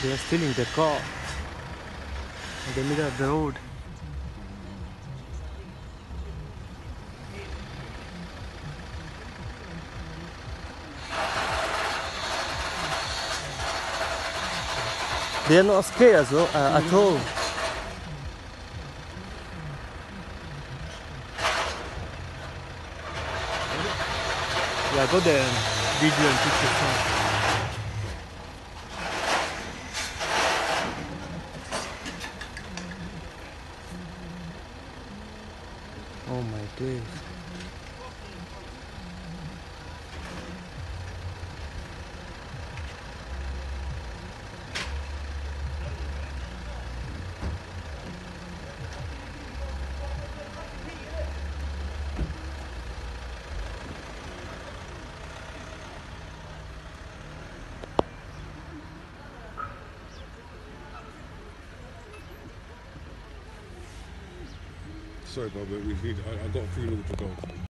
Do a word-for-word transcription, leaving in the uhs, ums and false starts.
They are stealing the car in the middle of the road. They are not scared as well, uh, at all. Yeah, I got the video and pictures now. Oh my days. Sorry, Bob, but we need, I, I got a few little to go.